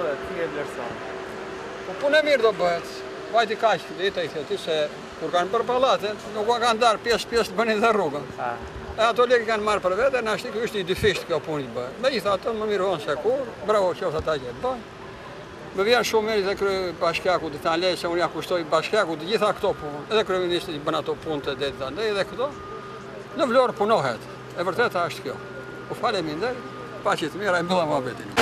Po punë e mirë do bëhet. Vajti kaq, dita i thotë se kur kanë për pallatin, nuk ka kanë dar pjesë të bënin dhe rrugën. E ato lekë kanë marrë për vete, na shti është një dyfisht kjo punë të bëhet. Megjithatë, më mirë vonë se kur, bravo qoftë ata që bëjnë. Më vjen shumë mirë dhe krye bashkiaku të tanë lejë se unë ja kushtoj bashkiaku të gjitha këto punë. Edhe kryeministri i bën ato punë të detit andaj edhe këto. Në Vlorë punohet. E vërteta është kjo. U faleminderit, paqe të mira e mbylla mohabetin.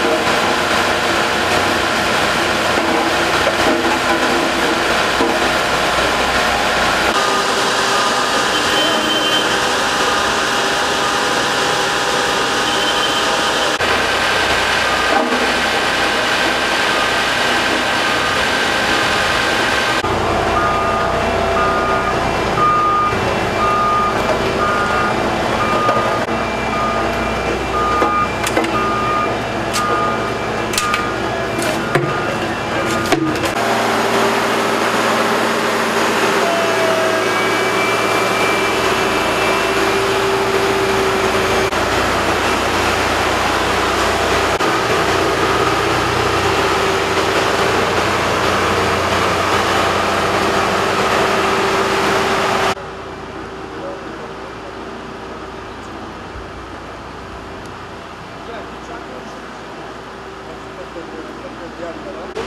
Yeah.